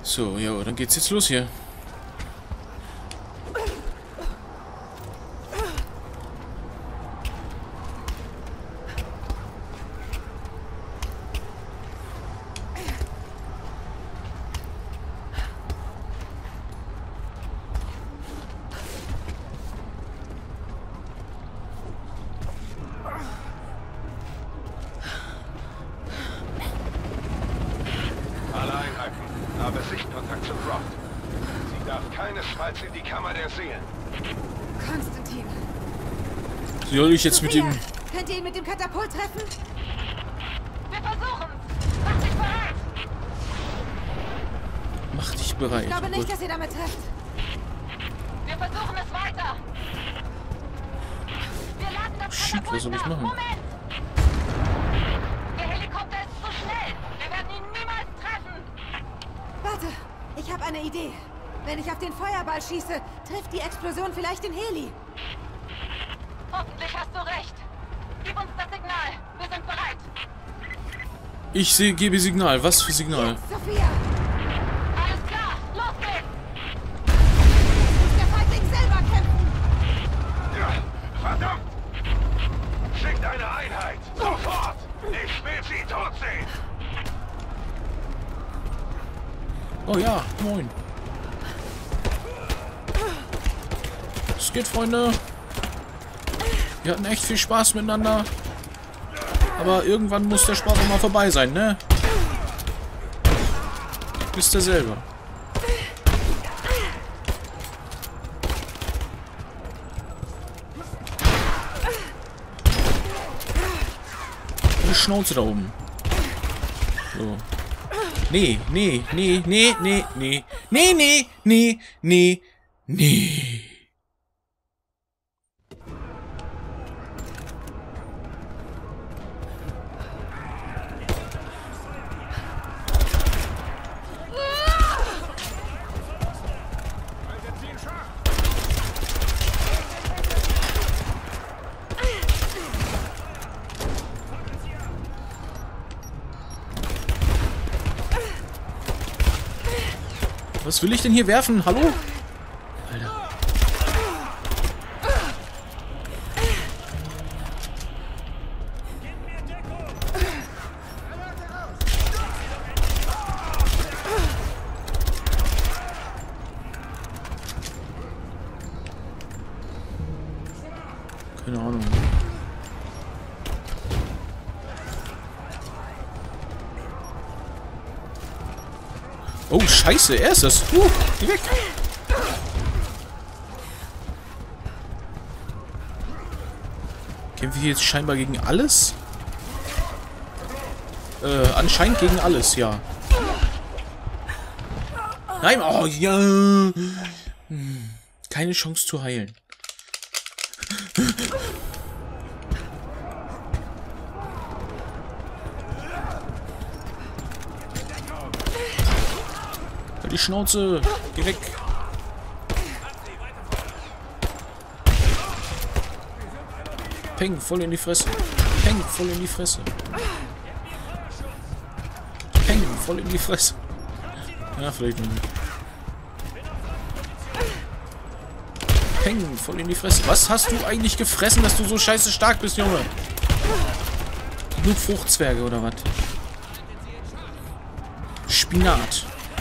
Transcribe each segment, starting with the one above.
So, ja, dann geht's jetzt los hier. Habe Sichtkontakt zu Croft. Sie darf keinesfalls in die Kammer der Seelen. Konstantin. Soll ich jetzt mit Sophia, dem... könnt ihr ihn mit dem Katapult treffen? Wir versuchen's. Mach dich bereit. Mach dich bereit. Ich glaube nicht, Gut. dass ihr damit trefft. Wir versuchen es weiter. Wir laden das Shit, was soll ich nach. machen? Moment. Der Helikopter ist zu schnell. Wir werden ihn niemals treffen. Warte, ich habe eine Idee. Wenn ich auf den Feuerball schieße, trifft die Explosion vielleicht den Heli. Hoffentlich hast du recht. Gib uns das Signal. Wir sind bereit. Ich gebe Signal. Was für Signal? Jetzt, Sophia! Alles klar. Los geht's. Muss der Feigling selber kämpfen! Ja, verdammt! Schickt eine Einheit! Sofort! Ich will sie tot sehen! Oh ja, moin. Es geht, Freunde. Wir hatten echt viel Spaß miteinander. Aber irgendwann muss der Spaß auch mal vorbei sein, ne? Wisst ihr selber. Die Schnauze da oben. So. Nee, nee, nee, nee, nee, nee. Nee, nee, nee, nee, nee. Was will ich denn hier werfen? Hallo? Alter. Keine Ahnung. Oh, scheiße, er ist das. Geh weg. Kämpfen wir jetzt scheinbar gegen alles? Anscheinend gegen alles, ja. Nein, oh, ja. Keine Chance zu heilen. Die Schnauze! Geh weg! Peng, voll in die Fresse! Peng, voll in die Fresse! Peng, voll in die Fresse! Ja, vielleicht nicht. Peng, voll in die Fresse! Was hast du eigentlich gefressen, dass du so scheiße stark bist, Junge? Genug Fruchtzwerge oder was? Spinat!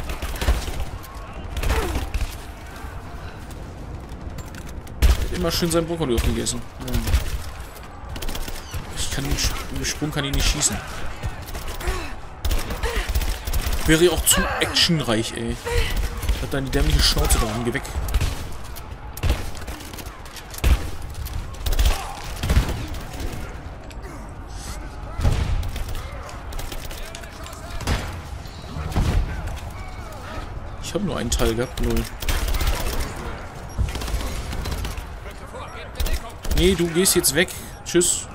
Immer schön sein Brokkoli aufgegessen. Ja. Ich kann im Sprung kann ich nicht schießen. Wäre auch zu actionreich, ey. Hat dann die dämliche Schnauze da. Geh weg. Ich habe nur einen Teil gehabt, null. Nee, du gehst jetzt weg. Tschüss.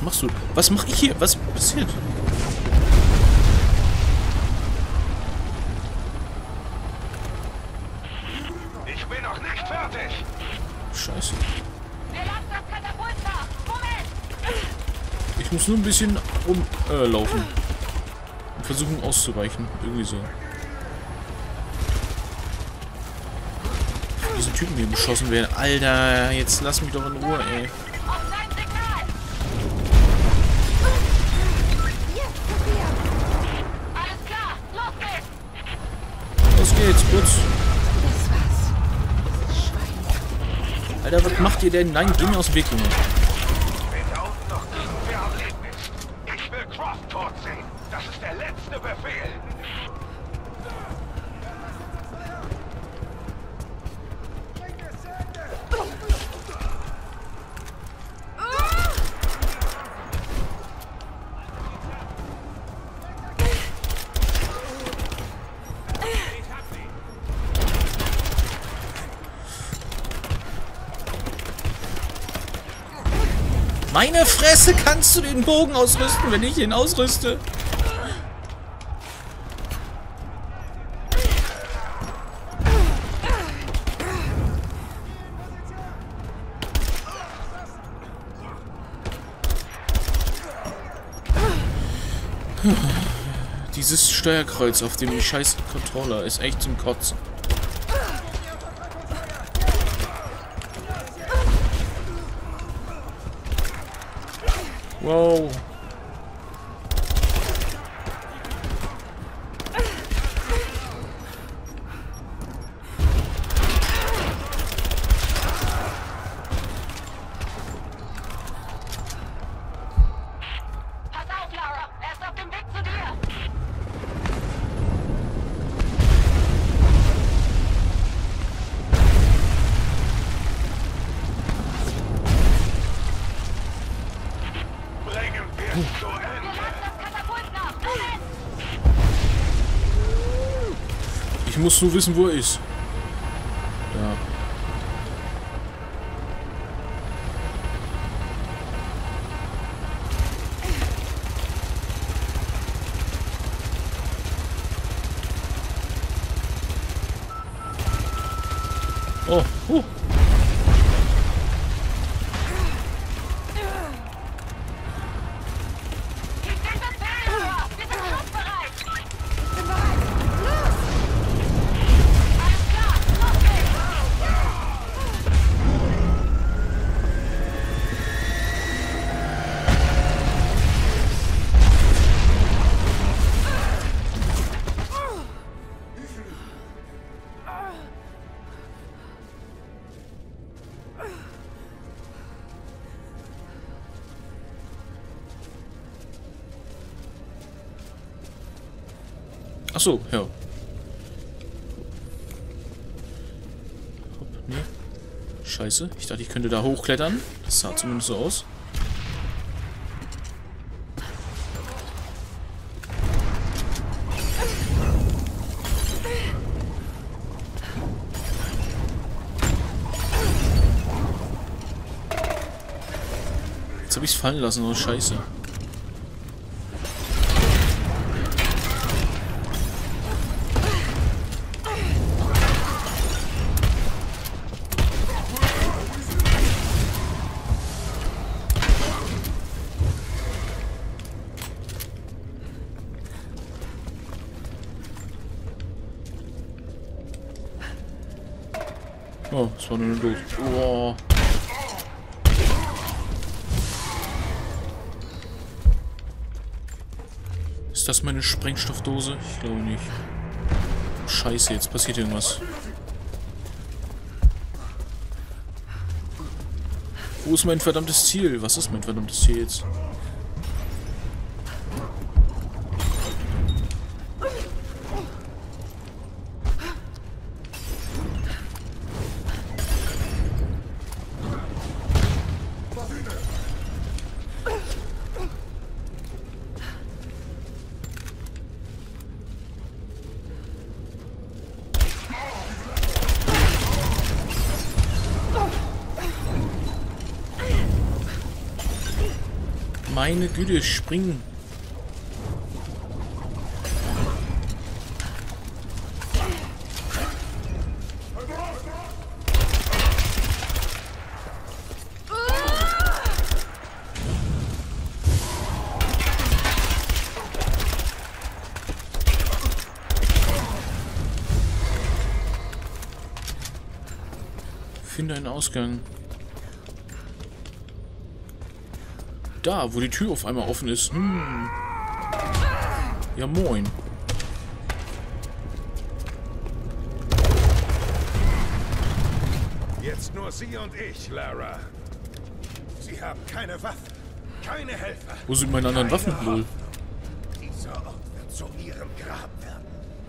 Was machst du? Was mach ich hier? Was passiert? Ich bin noch nicht fertig. Scheiße. Wir lassen das Katapult nach. Moment! Ich muss nur ein bisschen rumlaufen. Und versuchen auszuweichen. Irgendwie so. Diesen Typen hier beschossen werden. Alter, jetzt lass mich doch in Ruhe, ey. Auf dein Signal! Jetzt, Sophia! Alles klar! Los geht's! Los geht's, kurz. Das war's. Dieses Schwein. Alter, was macht ihr denn? Nein, geh mir aus dem Weg, Junge. Wenn da unten noch irgendwer am Leben ist, ich will Croft tot sehen. Das ist der letzte Befehl. Meine Fresse, kannst du den Bogen ausrüsten, wenn ich ihn ausrüste? Dieses Steuerkreuz auf dem scheiß Controller ist echt zum Kotzen. Wow. Pass auf, Lara! Er ist auf dem Weg zu dir! Bringen wir es zu Wir Ende. lassen das Katapult nach! Moment! Ich muss nur wissen, wo er ist. Ja. Oh, Gib den Befehl, Lara! Wir sind schussbereit! Ich bin bereit. Los! Alles klar! Los geht's! ach so, ja. Hopp, nee. Scheiße, ich dachte, ich könnte da hochklettern. Das sah zumindest so aus. Jetzt habe ich es fallen lassen, oh Scheiße. Oh, das war nur eine Dose. Oh. Ist das meine Sprengstoffdose? Ich glaube nicht. Scheiße, jetzt passiert irgendwas. Wo ist mein verdammtes Ziel? Was ist mein verdammtes Ziel jetzt? Meine Güte, springen. Finde einen Ausgang. Da, wo die Tür auf einmal offen ist. Ja, moin. Jetzt nur Sie und ich, Lara. Sie haben keine Waffen, keine Helfer. Wo sind meine anderen Waffen wohl? Dieser Ort wird zu Ihrem Grab werden.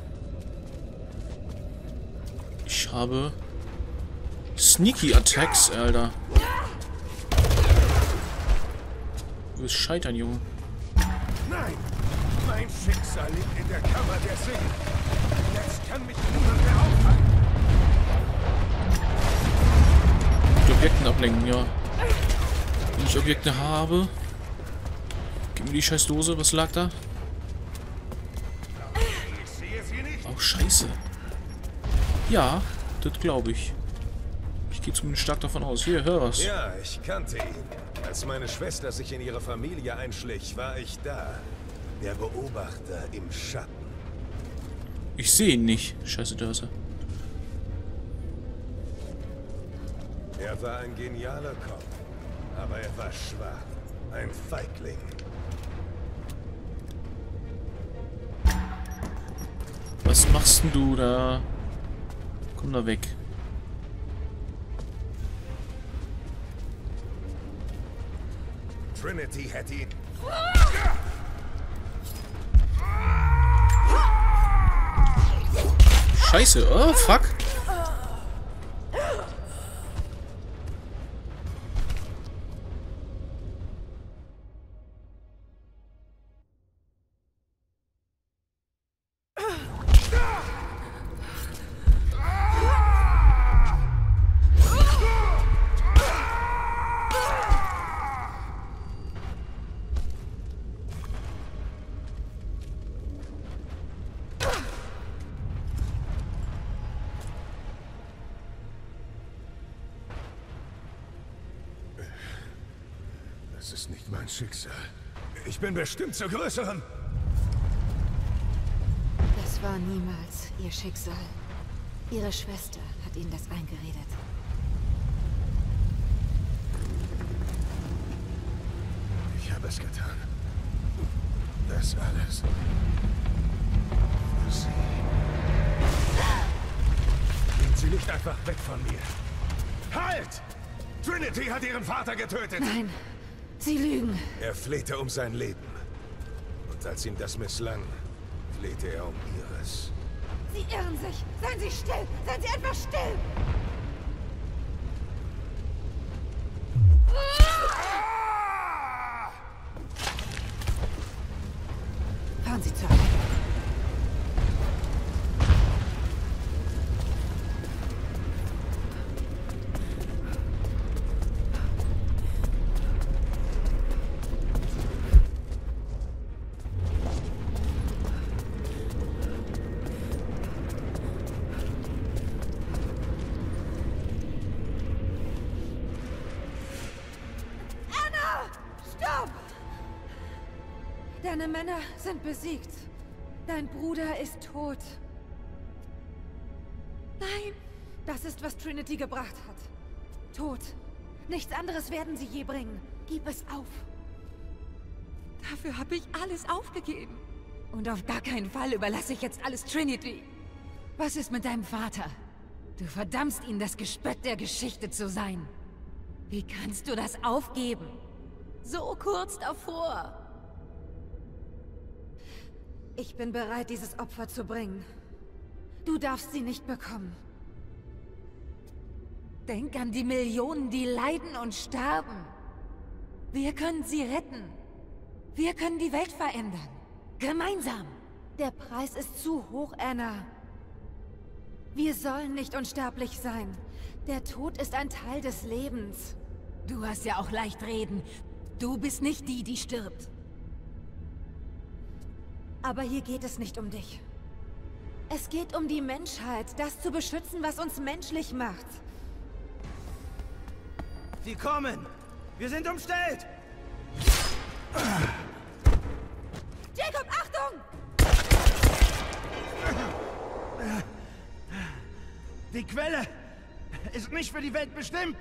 Ich habe Sneaky Attacks, Alter. Du wirst scheitern, Junge. Nein, mein Schicksal liegt in der Kammer der Seele. Jetzt kann mich niemand mehr aufhalten. Mit Objekten ablenken, ja. Wenn ich Objekte habe. Gib mir die scheiß Dose, was lag da? Ich sehe Sie nicht. Oh, scheiße. Ja, das glaube ich. Ich gehe zumindest stark davon aus. Hier, hör was. Ja, ich kannte ihn. Als meine Schwester sich in ihre Familie einschlich, war ich da. Der Beobachter im Schatten. Ich sehe ihn nicht. Scheiße Dörse. Er war ein genialer Kopf, aber er war schwach. Ein Feigling. Was machst denn du da? Komm da weg. Trinity hätte ihn... Scheiße, oh fuck. Das ist nicht mein Schicksal. Ich bin bestimmt zur Größeren. Das war niemals ihr Schicksal. Ihre Schwester hat ihnen das eingeredet. Ich habe es getan. Das alles. Für Sie. Gehen Sie nicht einfach weg von mir. Halt! Trinity hat ihren Vater getötet! Nein, sie lügen. Er flehte um sein Leben. Und als ihm das misslang, flehte er um ihres. Sie irren sich. Seien Sie still. Seien Sie einfach still. Fahren Sie zur Arbeit. Deine Männer sind besiegt. Dein Bruder ist tot. Nein! Das ist, was Trinity gebracht hat. Tod. Nichts anderes werden sie je bringen. Gib es auf. Dafür habe ich alles aufgegeben. Und auf gar keinen Fall überlasse ich jetzt alles Trinity. Was ist mit deinem Vater? Du verdammst ihn, das Gespött der Geschichte zu sein. Wie kannst du das aufgeben? So kurz davor. Ich bin bereit, dieses Opfer zu bringen. Du darfst sie nicht bekommen. Denk an die Millionen, die leiden und sterben. Wir können sie retten. Wir können die Welt verändern. Gemeinsam. Der Preis ist zu hoch, Anna. Wir sollen nicht unsterblich sein. Der Tod ist ein Teil des Lebens. Du hast ja auch leicht reden. du bist nicht die, die stirbt. Aber hier geht es nicht um dich. Es geht um die Menschheit, das zu beschützen, was uns menschlich macht. Sie kommen! Wir sind umstellt! Jacob, Achtung! Die Quelle ist nicht für die Welt bestimmt!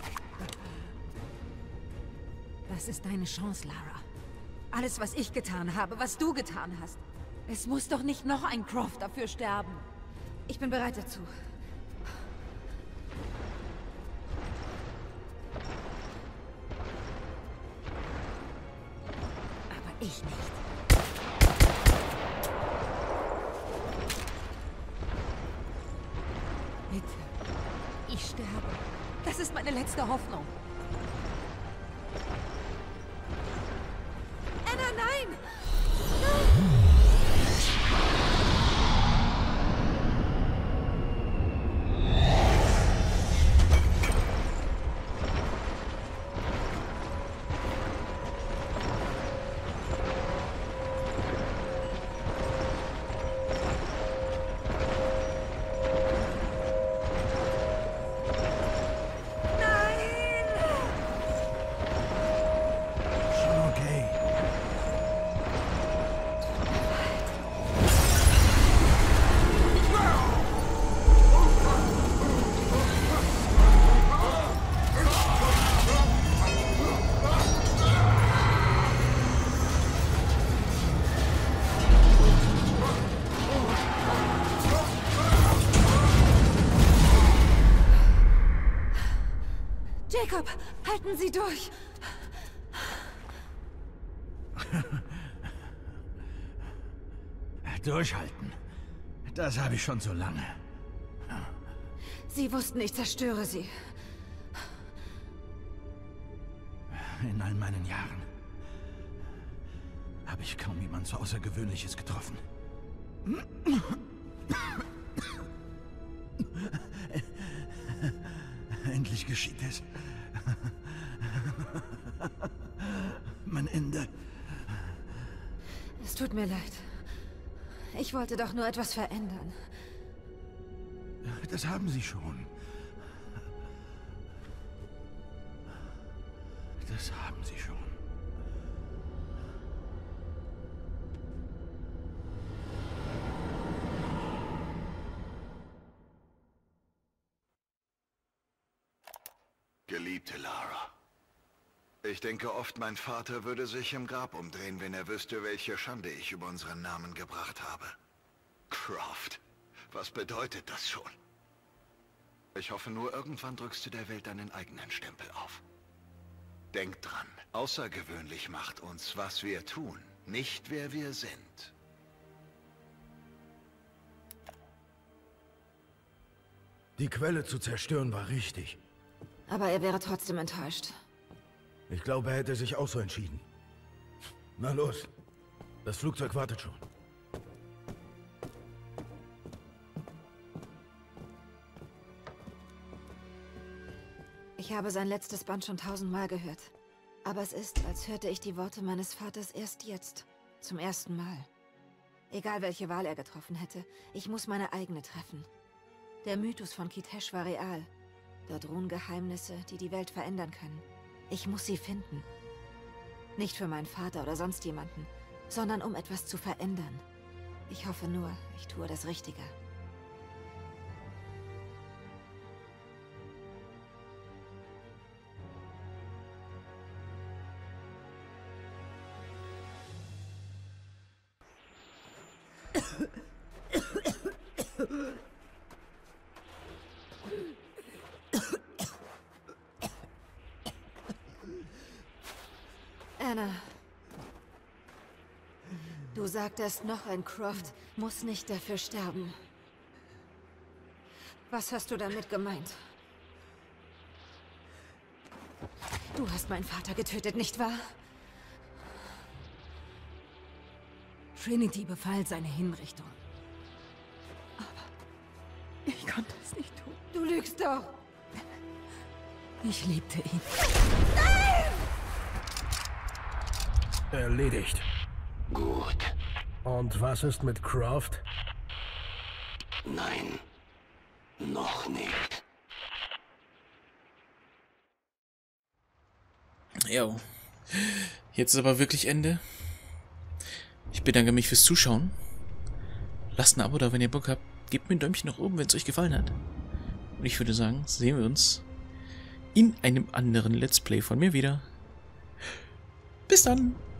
Das ist deine Chance, Lara. Alles, was ich getan habe, was du getan hast. Es muss doch nicht noch ein Croft dafür sterben. Ich bin bereit dazu. Aber ich nicht. Bitte. Ich sterbe. Das ist meine letzte Hoffnung. Anna, nein! Schon okay. Jacob, halten Sie durch! Durchhalten. Das habe ich schon so lange. Sie wussten, ich zerstöre Sie. In all meinen Jahren habe ich kaum jemand so Außergewöhnliches getroffen. Endlich geschieht es. Mein Ende. Es tut mir leid. Ich wollte doch nur etwas verändern. Das haben Sie schon. Das haben Sie schon. Geliebte Lara. Ich denke oft, mein Vater würde sich im Grab umdrehen, wenn er wüsste, welche Schande ich über unseren Namen gebracht habe. Croft. Was bedeutet das schon? Ich hoffe nur, irgendwann drückst du der Welt deinen eigenen Stempel auf. Denk dran, außergewöhnlich macht uns, was wir tun, nicht wer wir sind. Die Quelle zu zerstören war richtig. Aber er wäre trotzdem enttäuscht. Ich glaube, er hätte sich auch so entschieden. Na los. Das Flugzeug wartet schon. Ich habe sein letztes Band schon 1000-mal gehört. Aber es ist, als hörte ich die Worte meines Vaters erst jetzt. Zum ersten Mal. Egal welche Wahl er getroffen hätte, ich muss meine eigene treffen. Der Mythos von Kitesh war real. Dort ruhen Geheimnisse, die die Welt verändern können. Ich muss sie finden. Nicht für meinen Vater oder sonst jemanden, sondern um etwas zu verändern. Ich hoffe nur, ich tue das Richtige. Anna. Du sagtest, noch ein Croft muss nicht dafür sterben. Was hast du damit gemeint? Du hast meinen Vater getötet, nicht wahr? Trinity befahl seine Hinrichtung. Aber ich konnte es nicht tun. Du lügst doch! Ich liebte ihn. Nein! Erledigt. Gut. Und was ist mit Croft? Nein. Noch nicht. Jo. Jetzt ist aber wirklich Ende. Ich bedanke mich fürs Zuschauen. Lasst ein Abo da, wenn ihr Bock habt. Gebt mir ein Däumchen nach oben, wenn es euch gefallen hat. Und ich würde sagen, sehen wir uns in einem anderen Let's Play von mir wieder. Bis dann!